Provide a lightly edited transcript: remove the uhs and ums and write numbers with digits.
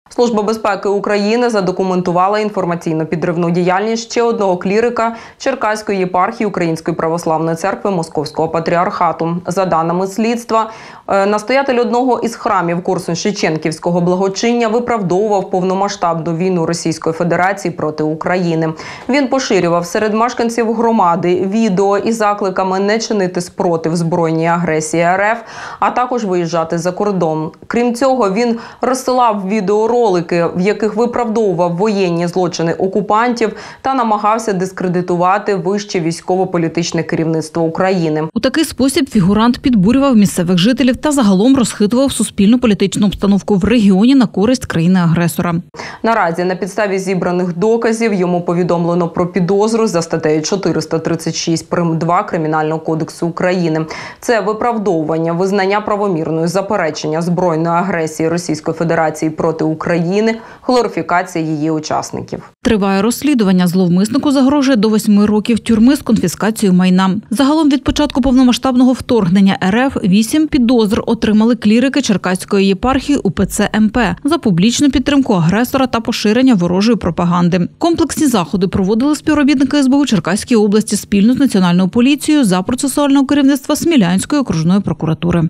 Служба безпеки України задокументувала інформаційно-підривну діяльність ще одного клірика Черкаської єпархії Української православної церкви Московського патріархату. За даними слідства, настоятель одного із храмів Корсунь-Шевченківського благочиння виправдовував повномасштабну війну Російської Федерації проти України. Він поширював серед мешканців громади відео із закликами не чинити спротив збройній агресії РФ, а також виїжджати за кордон. Крім цього, він розсилав відеоролики, в яких виправдовував воєнні злочини окупантів та намагався дискредитувати вище військово-політичне керівництво України. У такий спосіб фігурант підбурював місцевих жителів та загалом розхитував суспільну політичну обстановку в регіоні на користь країни-агресора. Наразі на підставі зібраних доказів йому повідомлено про підозру за статтею 436 прим. 2 Кримінального кодексу України. Це виправдовування, визнання правомірної заперечення збройної агресії Російської Федерації проти України, глорифікація її учасників. Триває розслідування. Зловмиснику загрожує до 8 років тюрми з конфіскацією майна. Загалом від початку повномасштабного вторгнення РФ 8 підозр отримали клірики Черкаської єпархії УПЦ МП за публічну підтримку агресора та поширення ворожої пропаганди. Комплексні заходи проводили співробітники СБУ Черкаської області спільно з Національною поліцією за процесуального керівництва Смілянської окружної прокуратури.